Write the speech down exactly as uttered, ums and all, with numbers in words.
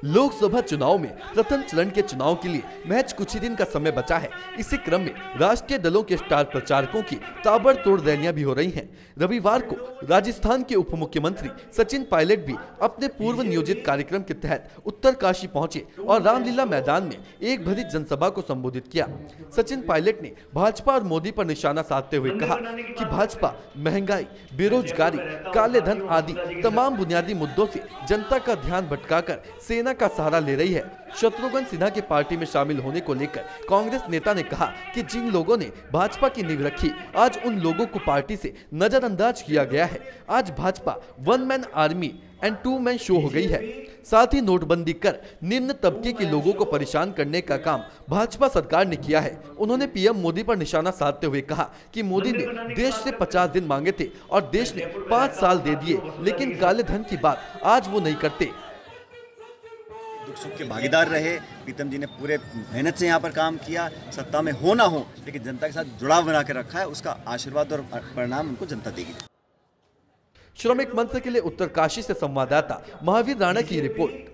लोकसभा चुनाव में प्रथम चरण के चुनाव के लिए महज कुछ ही दिन का समय बचा है। इसी क्रम में राष्ट्रीय दलों के स्टार प्रचारकों की ताबड़तोड़ रैलियां भी हो रही हैं। रविवार को राजस्थान के उप मुख्यमंत्री सचिन पायलट भी अपने पूर्व नियोजित कार्यक्रम के तहत उत्तरकाशी पहुंचे और रामलीला मैदान में एक भरी जनसभा को संबोधित किया। सचिन पायलट ने भाजपा और मोदी पर निशाना साधते हुए कहा कि भाजपा महंगाई, बेरोजगारी, काले धन आदि तमाम बुनियादी मुद्दों से जनता का ध्यान भटकाकर सेना का सहारा ले रही है। शत्रुघ्न सिन्हा के पार्टी में शामिल होने को लेकर कांग्रेस नेता ने कहा कि जिन लोगों ने भाजपा की नींव रखी, आज उन लोगों को पार्टी से नजरअंदाज किया गया है। आज Bhajpa one man army and two man show हो गई है। साथ ही नोटबंदी कर निम्न तबके के लोगों को परेशान करने का काम भाजपा सरकार ने किया है। उन्होंने पीएम मोदी पर निशाना साधते हुए कहा कि मोदी ने देश से पचास दिन मांगे थे और देश ने पाँच साल दे दिए, लेकिन काले धन की बात आज वो नहीं करते। दुख सुख के भागीदार रहे। प्रीतम जी ने पूरे मेहनत से यहाँ पर काम किया, सत्ता में हो ना हो लेकिन जनता के साथ जुड़ाव बना के रखा है। उसका आशीर्वाद और परिणाम उनको जनता देगी। श्रमिक मंच के लिए उत्तरकाशी से संवाददाता महावीर राणा की रिपोर्ट।